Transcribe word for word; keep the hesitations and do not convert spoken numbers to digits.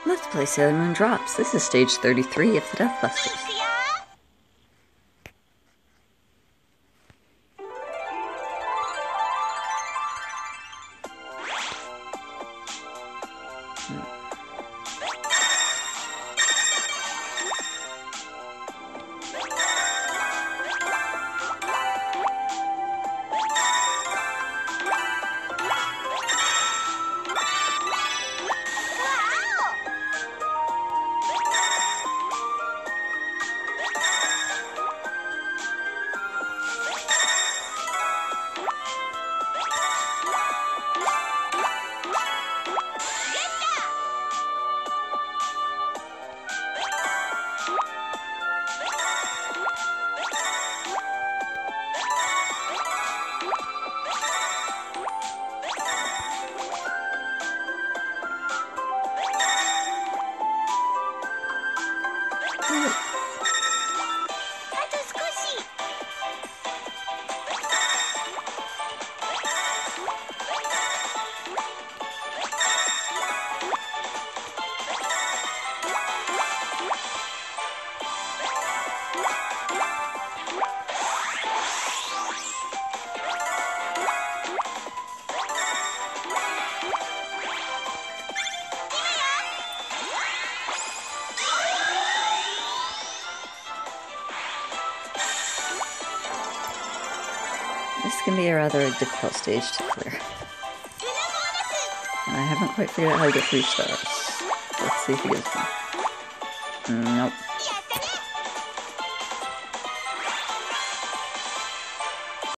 Let's play Sailor Moon Drops. This is stage thirty-three of the Death Busters. This can be a rather difficult stage to clear. And I haven't quite figured out how to get three stars. Let's see if he gives me. Nope.